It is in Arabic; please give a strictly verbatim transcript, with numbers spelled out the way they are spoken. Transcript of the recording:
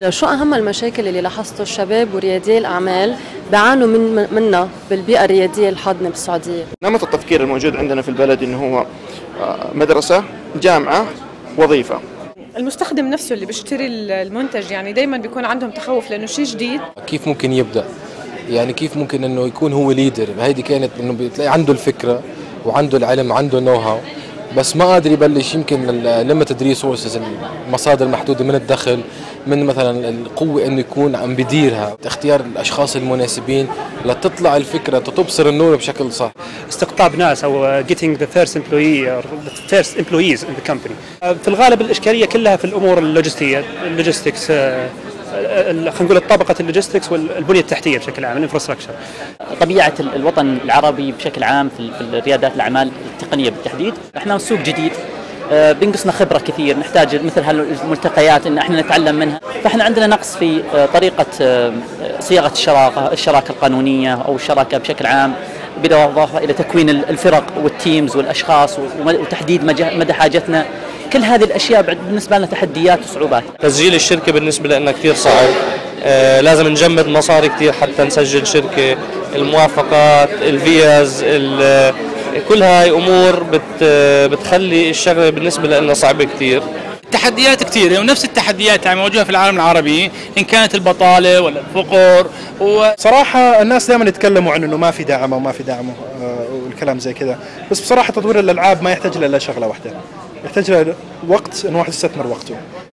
شو أهم المشاكل اللي لاحظتوا الشباب وريادي الأعمال بيعانوا من منها بالبيئة الريادية الحاضنة بالسعودية؟ نمط التفكير الموجود عندنا في البلد إنه هو مدرسة، جامعة، وظيفة. المستخدم نفسه اللي بيشتري المنتج يعني دايما بيكون عندهم تخوف لأنه شيء جديد. كيف ممكن يبدأ؟ يعني كيف ممكن إنه يكون هو ليدر؟ هيدي كانت إنه بتلاقي عنده الفكرة وعنده العلم، عنده نو هاو، بس ما قادر يبلش. يمكن ليميتد ريسورسز، المصادر المحدوده من الدخل، من مثلا القوه انه يكون عم بديرها، اختيار الاشخاص المناسبين لتطلع الفكره تبصر النور بشكل صح. استقطاب ناس او getting the first employee or the first employees in the company. في الغالب الاشكاليه كلها في الامور اللوجستيه، اللوجستكس، خلينا نقول طبقه اللوجستكس والبنيه التحتيه بشكل عام، الانفراستراكشر. طبيعه الوطن العربي بشكل عام في ريادات الاعمال التقنيه بالتحديد، احنا سوق جديد بينقصنا خبره كثير، نحتاج مثل هالملتقيات ان احنا نتعلم منها، فاحنا عندنا نقص في طريقه صياغه الشراكه، الشراكه القانونيه او الشراكه بشكل عام، بالاضافه الى تكوين الفرق والتيمز والاشخاص وتحديد مدى حاجتنا. كل هذه الاشياء بالنسبه لنا تحديات وصعوبات. تسجيل الشركه بالنسبه لنا كثير صعب، آه لازم نجمد مصاري كثير حتى نسجل شركه، الموافقات، الفيز، كل هاي امور بت بتخلي الشغله بالنسبه لنا صعبه كثير. تحديات كثيره ونفس التحديات يعني موجوده في العالم العربي، ان كانت البطاله ولا الفقر. وصراحه الناس دائما يتكلموا عن انه ما في دعم وما في دعم والكلام زي كذا، بس بصراحه تطوير الالعاب ما يحتاج الا شغله واحده، يحتاج له وقت انه واحد يستثمر وقته.